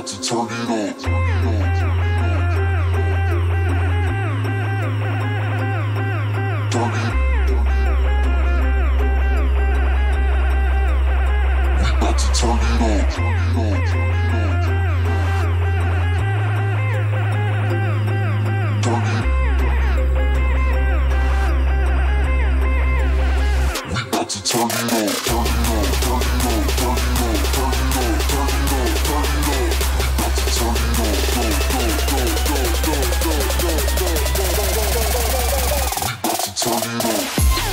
about to turn it on. Turn it. We about to turn it on. Turn it. We about to turn it on. Turn it on. Turn it on. Turn it on. Turn it on. Turn it on. Turn it on. Turn it on. We about to turn it on. Go, go, go, go, go, go, go, go, go, go, go, go. We about to turn it on.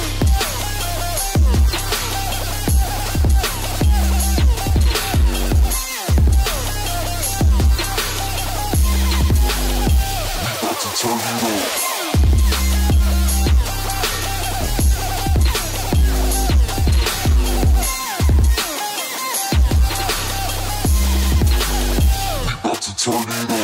Turn it on. We about to turn it on.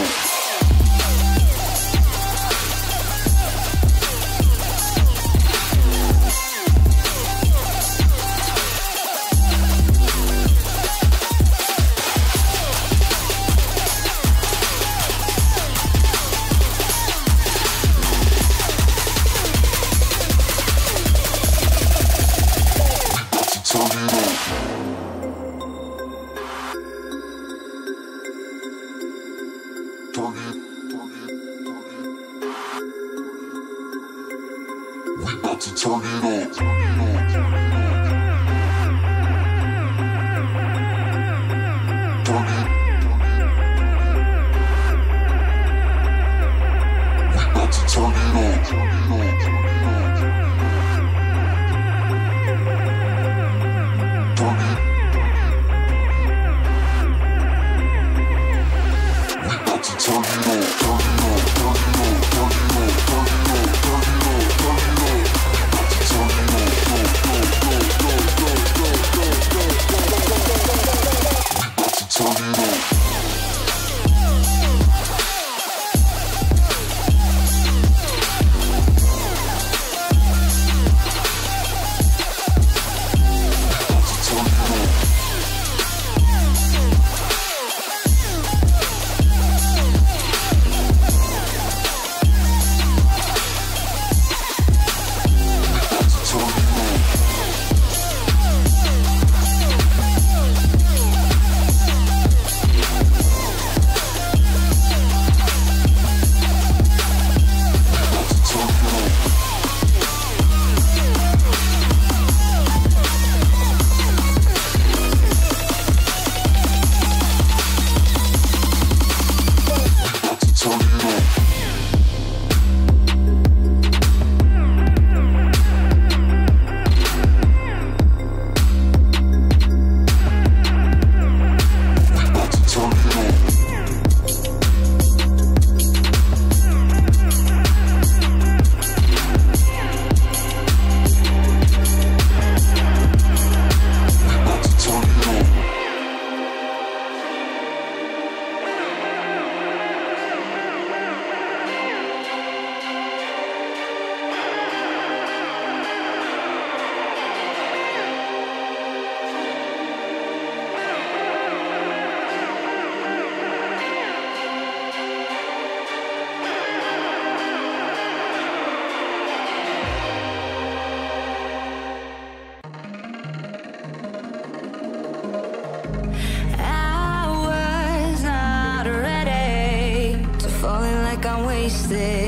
I'm wasted.